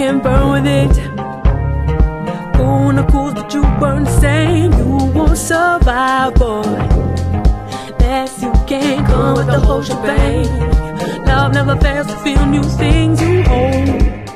and burn with it. Gonna cool, but you burn the same. You won't survive, boy. Yes, you can't come with the whole shebang. Love never fails to feel new things you hold.